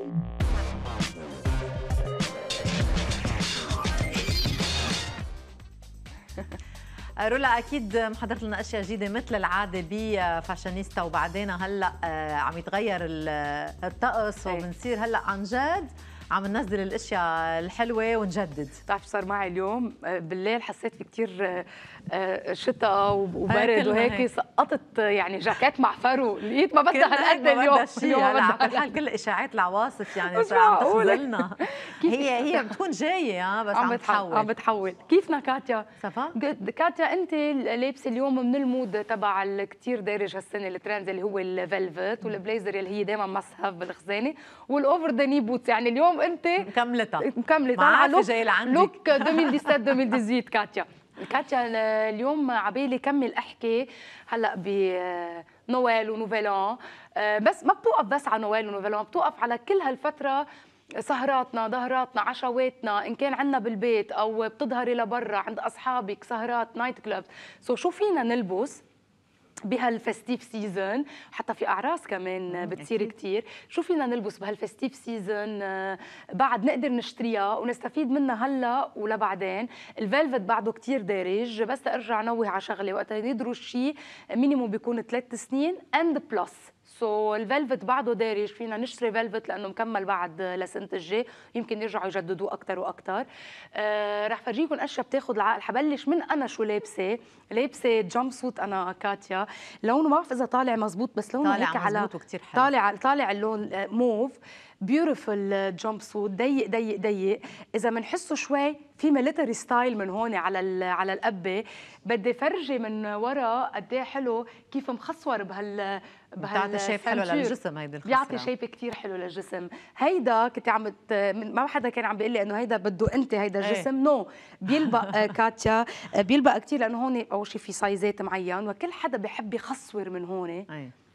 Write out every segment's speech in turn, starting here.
رولا اكيد محضرت لنا اشياء جديده مثل العاده بفاشينيستا، وبعدين هلا عم يتغير الطقس وبنصير هلا عن جد عم ننزل الاشياء الحلوه ونجدد. بتعرف صار معي اليوم بالليل حسيت في كثير شتاء وبرد وهيك، سقطت يعني جاكيت مع فرو، لقيت ما بدها هالقد اليوم. اليوم على كل حال كل اشاعات العواصف يعني عم تخذلنا. هي بتكون جايه بس عم بتحول. كيفنا كاتيا؟ صفا؟ كاتيا انت لابسه اليوم من المود تبع الكثير دارج هالسنه الترند اللي هو الفلفت والبليزر اللي هي دائما مسهف بالخزانه والاوفر ذا ني بوتس، يعني اليوم انت مكملتها مع جاي لعندك لوك 2017 2018. كاتيا اليوم عبالي كمل احكي هلا بنويل ونوفيلان، بس ما بتوقف بس على نويل ونوفيلان، بتوقف على كل هالفتره سهراتنا ظهراتنا عشواتنا، ان كان عندنا بالبيت او بتظهري لبرا عند اصحابك سهرات نايت كلوب. شو فينا نلبس بهالفستيف سيزون، حتى في اعراس كمان بتصير كثير، شو فينا نلبس بهالفستيف سيزون بعد نقدر نشتريها ونستفيد منها هلا ولبعدين. الفيلفت بعده كثير دارج، بس ارجع نوه على شغله، وقت يدرس شيء مينيموم بيكون 3 سنين اند بلس. الفيلفت بعده دارج، فينا نشتري فيلفت لانه مكمل بعد لسنه الجاي، يمكن يرجعوا يجددوه اكثر واكثر. رح فرجيكم اشياء بتاخذ العقل. حبلش من انا شو لابسه جامب سوت انا كاتيا، لونه ما بعرف اذا طالع مزبوط بس لونه هيك على طالع اللون موف، بيوتيفول جامب سوت، ضيق ضيق ضيق. اذا بنحسه شوي في ميليتري ستايل من هون على القبه، بدي فرجي من ورا قد ايه حلو كيف مخصور بتعطي شيب حلو للجسم. هيدي الخصره بيعطي شيب كثير حلو للجسم. هيدا كنت عم ما حدا كان عم بيقول لي انه هيدا بده انت هيدا الجسم نو بيلبق كاتيا، بيلبق كثير لانه هون اول شيء في سايزات معين وكل حدا بحب يخصور من هون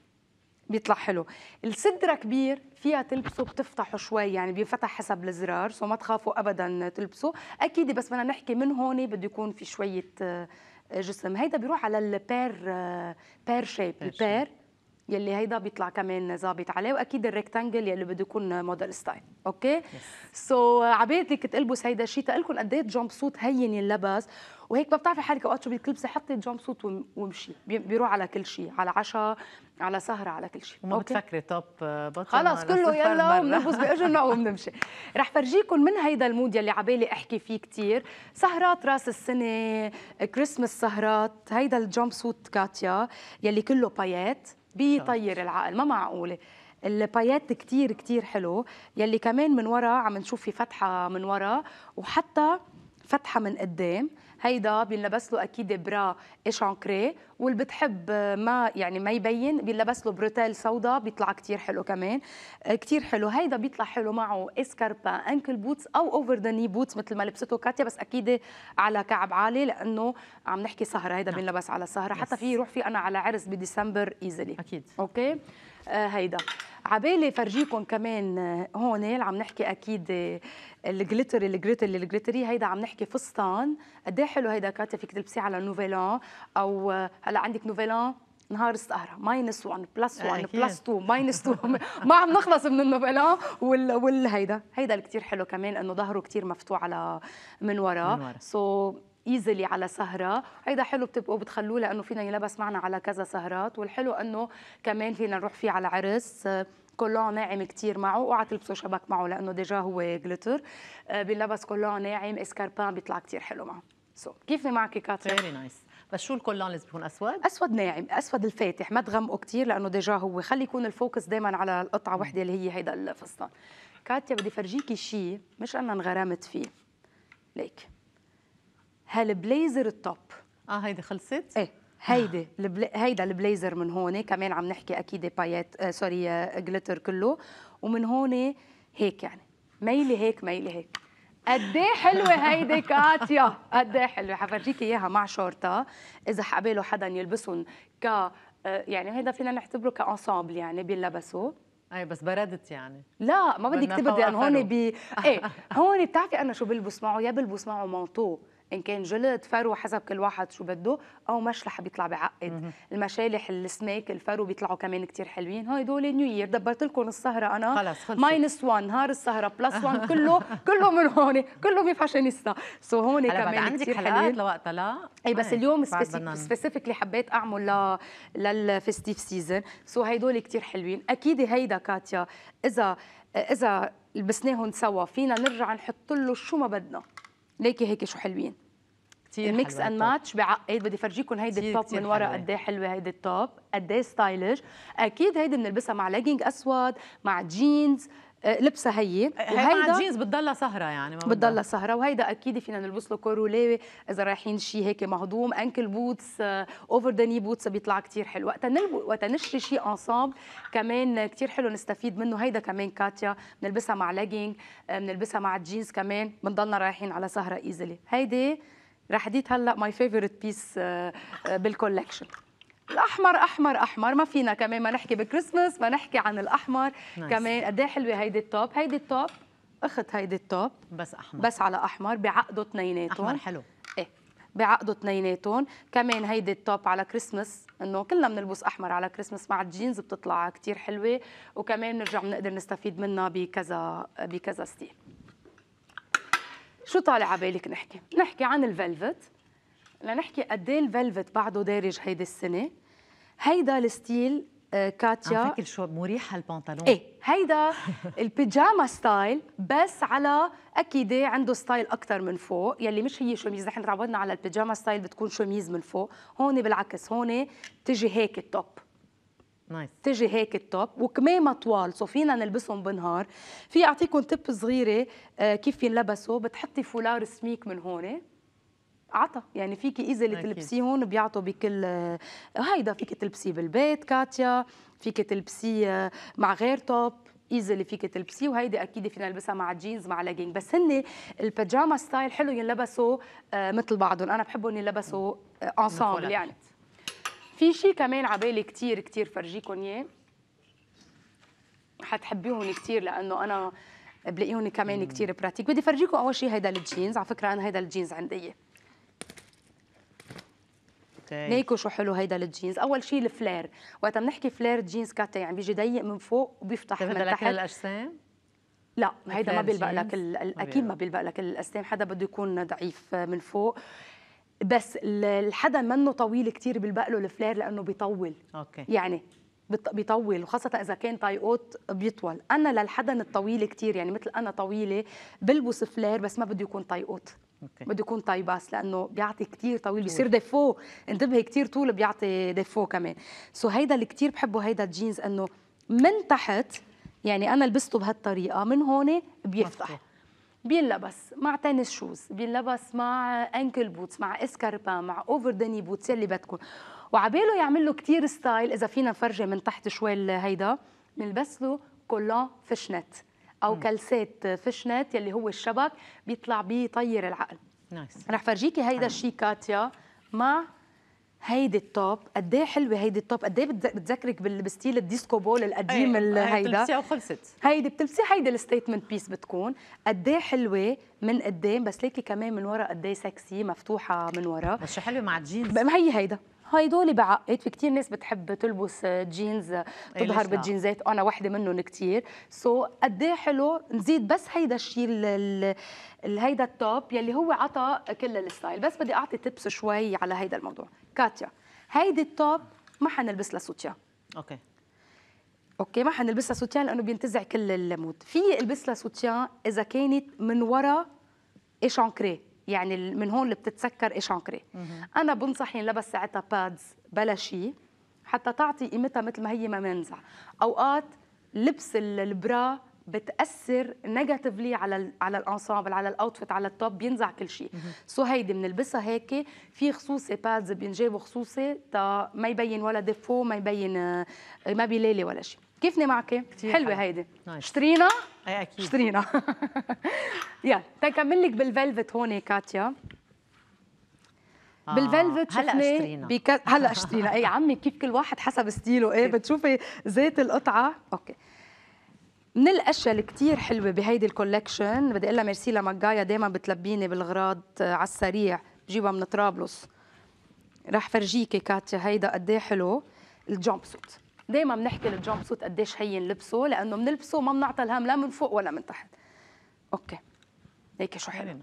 بيطلع حلو. الصدر كبير فيها تلبسه بتفتحه شوي، يعني بينفتح حسب الزرار، سو ما تخافوا ابدا تلبسه اكيد، بس بدنا نحكي من هون بده يكون في شويه جسم. هيدا بيروح على البير شيب، البير يلي هيدا بيطلع كمان ظابط عليه، واكيد الريكتانجل يلي بده يكون موديل ستايل. اوكي عبالي كنت البس هيدا الشيء تقلكم قد ايه جامب سوت هين ينلبس، وهيك ما بتعرفي حالك اوقات شو بدك تلبسي، حطي الجامب سوت وامشي، بيروح على كل شيء، على عشاء على سهره على كل شيء. وما بتفكري توب بطل خلص كله يلا وبنلبس باجرنا وبنمشي. رح فرجيكم من هيدا المود يلي عبالي احكي فيه كثير، سهرات راس السنه، كريسمس سهرات. هيدا الجامب سوت كاتيا يلي كله بايات بيطير العقل، ما معقوله. البايات كتير كتير حلو، يلي كمان من ورا عم نشوف في فتحه من ورا وحتى فتحه من قدام. هيدا بينلبس له اكيد برا اشانكري، واللي بتحب ما يعني ما يبين بينلبس له بروتيل سودا، بيطلع كتير حلو كمان، كتير حلو. هيدا بيطلع حلو معه اسكاربا انكل بوتس او اوفر ذا ني بوتس مثل ما لبسته كاتيا، بس اكيد على كعب عالي لانه عم نحكي سهره. هيدا بينلبس على سهره، حتى في يروح فيه انا على عرس بديسمبر ايزلي اكيد. اوكي هيدا عبالي فرجيكم كمان هون اللي عم نحكي اكيد الجليتري. هيدا عم نحكي فستان قد ايه حلو. هيدا كاتيا فيك تلبسيه على نوفيلان، او هلا عندك نوفيلان نهار السهره -1 +1 +2 -2 ما عم نخلص من النوفيلان هيدا اللي كثير حلو كمان انه ظهره كثير مفتوح على من ورا، ايزلي على سهره. هيدا حلو بتبقوا بتخلوه لانه فينا يلبس معنا على كذا سهرات، والحلو انه كمان فينا نروح فيه على عرس. كولون ناعم كثير معه، اوعى تلبسوا شبك معه لانه ديجا هو جليتر، بيلبس كولون ناعم، اسكاربان بيطلع كثير حلو معه. كيفني معك كاترين؟ فيري نايس. بس شو الكولون لازم يكون اسود؟ اسود ناعم، اسود الفاتح، ما تغمقوا كثير لانه ديجا هو، خلي يكون الفوكس دائما على القطعه وحده اللي هي هيدا الفستان. كاتيا بدي فرجيكي شيء مش انا انغرمت فيه، ليك هالبليزر التوب. هيدي خلصت؟ ايه هيدا البليزر من هون كمان عم نحكي اكيد بايات سوري جليتر كله، ومن هون هيك يعني ميلي هيك قد ايه حلوه هيدي كاتيا، قد ايه حلوه. حفرجيكي اياها مع شورتا اذا حقباله حدا يلبسهم يعني هيدا فينا نعتبره كانسامبل يعني بيلبسوا. اي بس بردت يعني. لا ما بدك تبردي لانه هون ايه هون بتعرفي انا شو بلبس معه، يا بلبس معه مانطو ان كان جلد فرو حسب كل واحد شو بده، او مشلح بيطلع بعقد. المشالح السميك الفرو بيطلعوا كمان كتير حلوين. هدول نيو يير دبرت لكم السهره انا خلص خلصت. -1 نهار السهره +1 كله من هون، كله بفاشينيستا. سو هون كمان كتير حلوين لوقتها. لا اي بس اليوم سبيسيفيكلي حبيت اعمل للفيستيف سيزون. سو هيدول كتير حلوين. اكيد هيدا كاتيا اذا لبسناهم سوا فينا نرجع نحط له شو ما بدنا. ليكي هيك شو حلوين كتير. الميكس اند ماتش بعقد. بدي فرجيكم هيدي التوب من ورا قد ايه حلوه. هيدي التوب قد ايه ستايلش. اكيد هيدي بنلبسها مع ليجينج اسود مع جينز. لبسها هي مع جينز بتضلها سهره يعني ما بتضلها سهره. وهيدا اكيد فينا نلبس له كوروليه اذا رايحين شيء هيك مهضوم. انكل بوتس اوفر ذا ني بوتس بيطلع كثير حلو. وقت نشتري شيء انصاب كمان كثير حلو نستفيد منه. هيدا كمان كاتيا بنلبسها مع ليجينج، بنلبسها مع الجينز كمان، بنضلنا رايحين على سهره ايزلي. هيدي رح اديت هلا ماي فيفورت بيس بالكولكشن. الاحمر احمر احمر ما فينا كمان ما نحكي بكريسماس ما نحكي عن الاحمر. كمان قد ايه حلوه هيدي التوب. هيدي التوب اخذ هيدي التوب بس احمر، بس على احمر بعقده اثنيناتهم. احمر حلو. ايه بعقده اثنيناتهم. كمان هيدي التوب على كريسماس، انه كلنا بنلبس احمر على كريسماس مع الجينز بتطلع كثير حلوه. وكمان بنرجع بنقدر نستفيد منها بكذا ستيل. شو طالع على بالك نحكي عن الفلفت. لنحكي قد ايه الفلفت بعده دارج هيدي السنه. هيدا الستيل كاتيا عم فكر شو مريح هالبنطلون. ايه هيدا البيجاما ستايل بس على اكيد عنده ستايل اكثر من فوق. يلي مش هي شوميز. نحن تعودنا على البيجاما ستايل بتكون شوميز من فوق. هون بالعكس هون تجي هيك التوب. نايس. تجي هيك التوب وكمامة طوال. سو فينا نلبسهم بالنهار. في اعطيكم تip صغيره كيف ينلبسوا. بتحطي فولار سميك من هون عطا يعني فيكي ايزلي تلبسيه هون بيعطوا بكل. هيدا فيك تلبسيه بالبيت كاتيا، فيك تلبسيه مع غير توب ايزلي فيك تلبسيه. وهيدي اكيد فينا نلبسها مع جينز مع لاجينج. بس هن البيجاما ستايل حلو ينلبسوا مثل بعضهم. انا بحبهم ينلبسوا انسامبل يعني. في شيء كمان على بالي كثير كثير فرجيكم اياه حتحبيهم كثير لانه انا بلاقيهم كمان كثير براتيك. بدي فرجيكم اول شيء هيدا الجينز. على فكره انا هيدا الجينز عندي. ليكوا شو حلو هيدا الجينز. اول شيء الفلير. وقت بنحكي فلير جينز كاتا يعني بيجي ضيق من فوق وبيفتح من تحت. الاجسام لا هيدا ما بيلبق لك اكيد ما بيلبق لك الاجسام. حدا بده يكون ضعيف من فوق. بس الحدا منه طويل كثير بيلبق له الفلير لانه بيطول. اوكي يعني بيطول وخاصة إذا كان طايقوت بيطول. أنا للحدن الطويل كتير يعني مثل أنا طويلة بلبس فلير بس ما بده يكون طايقوت. بده يكون طايباس لأنه بيعطي كتير طويل بيصير ديفو. انتبهي كتير طول بيعطي ديفو كمان. سو هيدا اللي كتير بحبه هيدا الجينز انه من تحت يعني أنا لبسته بهالطريقة من هون بيفتح. بينلبس مع تنس شوز، بينلبس مع انكل بوتس، مع اسكاربان، مع اوفر دني بوتس يلي بدكم. وعباله يعمل له كثير ستايل. اذا فينا نفرجي من تحت شوي هيدا بنلبس له كولان فيشنت او كلسات فيشنت يلي هو الشبك بيطلع بيطير العقل. نايس. رح فرجيكي هيدا الشيء كاتيا مع هيدي التوب. قد ايه حلوه هيدي التوب. قد ايه بتذكرك بستيل الديسكو بول القديم. هيدا بتلبسيها وخلصت. هيدي بتلبسي هيدي الستيتمنت بيس بتكون قد ايه حلوه من قدام بس ليكي كمان من ورا قد ايه سكسي مفتوحه من ورا. بس شو حلوه مع الجينز. ما هي هيدا هيدول بعقد. في كثير ناس بتحب تلبس جينز تظهر بالجينزات. انا وحده منهم كثير. سو قد ايه حلو نزيد بس هيدا الشيء هيدا التوب يلي هو عطى كل الستايل. بس بدي اعطي تبس شوي على هيدا الموضوع. كاتيا هيدي التوب ما حنلبس لها سوتيان. اوكي ما حنلبسها سوتيان لانه بينتزع كل المود. في البس لها سوتيان اذا كانت من ورا اشانكري يعني من هون اللي بتتسكر اشانكري. انا بنصح ينلبس ساعتها بادز بلا شيء حتى تعطي قيمتها مثل ما هي ما منزع. اوقات لبس البرا بتاثر نيجاتيفلي على الانسامبل على الاوتفيت على التوب بينزع كل شيء. سو هيدي بنلبسها هيك في خصوصي بادز بينجابوا خصوصي تا ما يبين ولا ديفو ما يبين ما بيلالي ولا شيء. كيفني معك؟ حلوه هيدي. اشترينا؟ اي اكيد اشترينا. يلا تكمل لك بالفلفت هون كاتيا. بالفلفت شفنا هلا اشترينا. اي عمي كيف كل واحد حسب ستيله. ايه بتشوفي زيت القطعه. اوكي من الاشياء اللي كثير حلوه بهيدي الكولكشن، بدي اقول لها ميرسي لمجايا، دائما بتلبيني بالاغراض على السريع، بجيبها من طرابلس. رح فرجيكي كاتيا هيدا قد ايه حلو الجامب سوت. دائما بنحكي الجامب سوت قديش هين لبسه، لانه بنلبسه ما بنعطى الهم لا من فوق ولا من تحت. اوكي هيك شو حلو.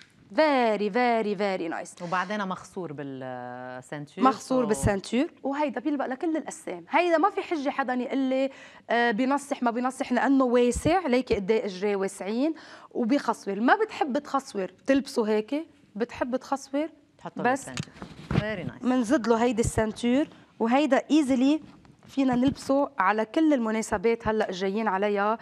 فيري نايس. وبعدين مخصور بالسنتور، مخصور بالسنتور، وهيدا بيلبق لكل الاسام. هيدا ما في حجه حدا يقول لي بينصح ما بينصح، لانه واسع. ليكي قد ايه اجريه واسعين وبيخصور. ما بتحب تخصور تلبسه هيك، بتحب تخصور بس فيري نايس. بنزيد له هيدي السنتور، وهيدا ايزلي فينا نلبسه على كل المناسبات هلا الجايين عليها،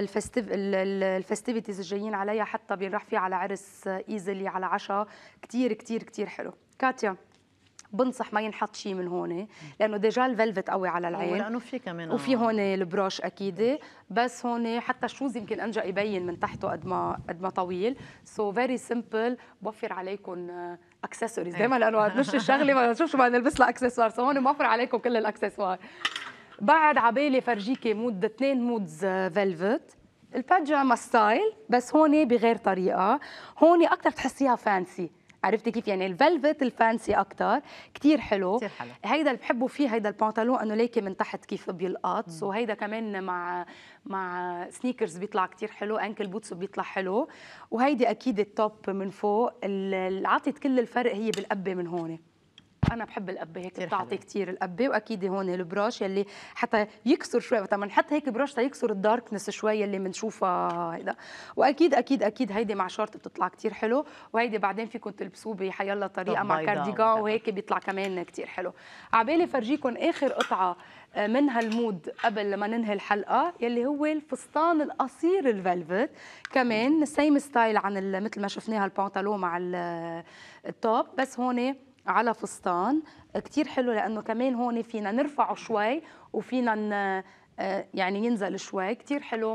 الفستيفيتيز الجايين عليها، حتى بنروح فيه على عرس ايزلي، على عشاء. كثير كثير كثير حلو. كاتيا بنصح ما ينحط شيء من هون، لانه ديجا الفلفت قوي على العين، ولانه في كمان وفي هون البروش اكيد، بس هون حتى الشوز يمكن انجا يبين من تحته قد ما طويل. سو فيري سمبل. بوفر عليكم اكسسوارز دائما، لانه نش الشغله ما نشوف شو بدنا نلبس لها اكسسوار. سو هون موفر عليكم كل الاكسسوار. بعد عبالي فرجيكي مود 2 مودز فلفت، الباجاما ستايل، بس هون بغير طريقه. هون اكثر تحسيها فانسي، عرفتي كيف؟ يعني الفلفت الفانسي اكثر. كثير حلو. كثير حلو. هيدا اللي بحبه فيه، هيدا البنطلون انه ليكي من تحت كيف بيلقط. وهيدا كمان مع سنيكرز بيطلع كثير حلو، انكل بوتس بيطلع حلو. وهيدي اكيد التوب من فوق. اللي عطت كل الفرق هي بالقبه من هون. انا بحب القبه هيك، بتعطي كثير القبه. واكيد هون البروش يلي حتى يكسر شوي، وقت ما نحط هيك بروش يكسر الداركنس شوي اللي بنشوفها هيدا. واكيد اكيد اكيد هيدي مع شورت بتطلع كثير حلو. وهيدي بعدين فيكم تلبسوه بحيالله طريقه مع كارديغان، وهيك بيطلع كمان كثير حلو. عبالي فرجيكم اخر قطعه من هالمود قبل ما ننهي الحلقه، يلي هو الفستان القصير الفلفت، كمان سيم ستايل عن مثل ما شفناها البنطلون مع التوب، بس هون على فستان كتير حلو. لانه كمان هون فينا نرفعه شوي، وفينا يعني ينزل شوي. كتير حلو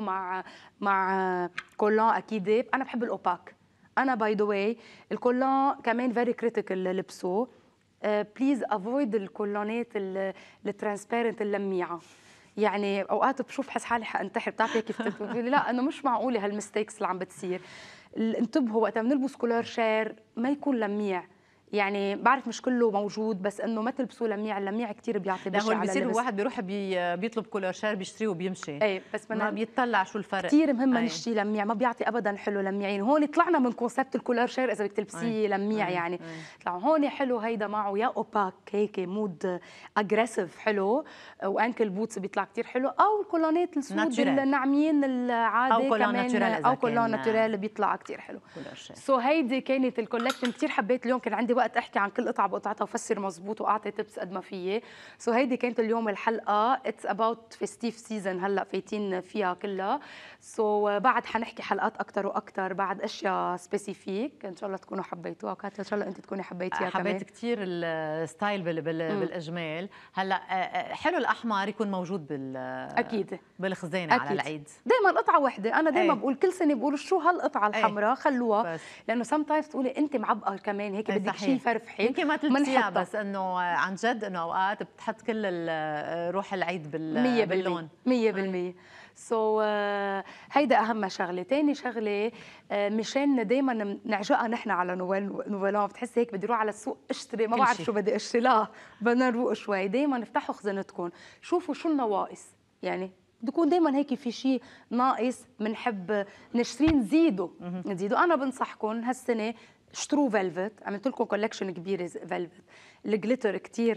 مع كولان اكيد. انا بحب الاوباك. انا باي ذا واي الكولان كمان فيري كريتيكال لبسه. بليز افويد الكولانات الترانسبيرنت اللميعه. يعني اوقات بشوف حس حالي حانتحر. بتعرفي كيف بتقولي لا انه مش معقوله هالمستيكس اللي عم بتصير. انتبهوا وقت بنلبس كولور شير ما يكون لميع. يعني بعرف مش كله موجود، بس انه ما تلبسوا لميع. اللميع كثير بيعطي بشع على اللبس. بيصير الواحد بيروح بيطلب كولور شير بيشتريه وبيمشي. ايه بس ما بيطلع شو الفرق. كثير مهم نشتري لميع، ما بيعطي ابدا حلو لميعين. هون طلعنا من كونسبت الكولور شير اذا بدك تلبسيه لميع. يعني طلعوا هون حلو. هيدا معه يا اوباك هيك مود اجريسيف حلو، وانكل بوتس بيطلع كثير حلو، او الكولونات السود الناعمين العادي كمان، او كولون ناتورال بيطلع كثير حلو. سو هيدي كانت الكولكشن. كثير حبيت اليوم، كان عندي وقت احكي عن كل قطعه بقطعتها وفسر مزبوط واعطي تبس قد ما فيي. سو هيدي كانت اليوم الحلقه. اتس اباوت فيستيف سيزون هلا فايتين فيها كلها. سو بعد حنحكي حلقات اكثر واكثر بعد اشياء سبيسيفيك ان شاء الله تكونوا حبيتوها. كاتيا ان شاء الله انت تكوني حبيتيها كمان. حبيت كثير الستايل بالاجمال. هلا حلو الاحمر يكون موجود اكيد بالخزانه على العيد. دائما قطعه وحده. انا دائما بقول كل سنه بقول شو هالقطعه الحمراء خلوها، لانه سم تايمز تقولي انت معبقه كمان هيك بدك شيء فرفحي يمكن ما تلبسيها، بس انه عن جد انه اوقات بتحط كل روح العيد باللون 100%. سو هيدا اهم شغله. ثاني شغله مشان دائما نعجقها نحن على نوفلان، بتحسي هيك بدي اروح على السوق اشتري ما بعرف شو بدي اشتري. لا بدنا نروق شوي. دائما افتحوا خزانتكم شوفوا شو النواقص. يعني بده دائما هيك في شيء ناقص بنحب نشتري نزيده. انا بنصحكم هالسنه اشتروا فلفت. عملت لكم كولكشن كبيره فلفت. الجليتر كثير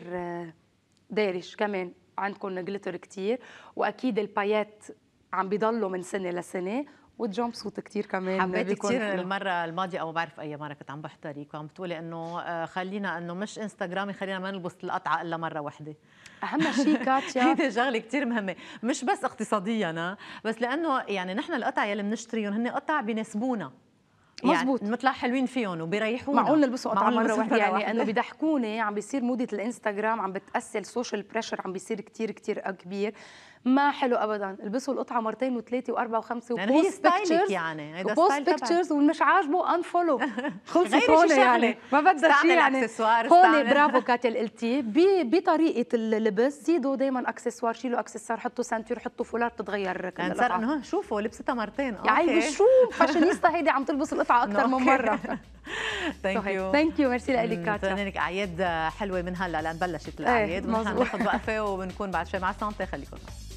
دارش، كمان عندكم جليتر كثير. واكيد البايات عم بيضلوا من سنه لسنه. والجامب سوت كثير كمان حبيت كثير. المره الماضيه او ما بعرف اي مره كنت عم بحضرك وعم بتقولي انه خلينا انه مش انستغرامي، خلينا ما نلبس القطعه الا مره واحده. اهم شيء كاتيا هيدي شغله كثير مهمه، مش بس اقتصاديا بس لانه يعني نحن القطع يلي بنشتريهم هن قطع بيناسبونا. مزبوط. يعني بنطلع حلوين فيهم وبيريحونا. معقول نلبسوا قطعه مره واحده. يعني انه بيضحكوني. عم بيصير موضه الانستغرام، عم بتاثر السوشيال بريشر، عم بيصير كثير كثير كبير. ما حلو ابدا. البسوا القطعه مرتين وثلاثه واربعه وخمسه يعني هي ستايلك، بيكتشرز، يعني هيدا وبوست ستايل تبعك. بيكتشرز ومش عاجبه انفولو. خلصت غيري هون شي شغلة. يعني ما بدها شيء يعني. اكسسوار، هون برافو كاتيا اللي قلتيه. بطريقه اللبس زيدوا دائما اكسسوار، شيلوا اكسسوار، حطوا سانتور، حطوا فولار، بتتغير كل يعني صار انه شوفوا لبستها مرتين. يا عيب شو فاشينيستا هيدي عم تلبس القطعه اكثر من مره. ثانك يو. ثانك يو، ميرسي لك كاتيا. بتمنى لك اعياد حلوه من هلا لان بلشت الاعياد، ونحن بناخذ وقفه وبنكون بعد شوي مع السانتي. خليكم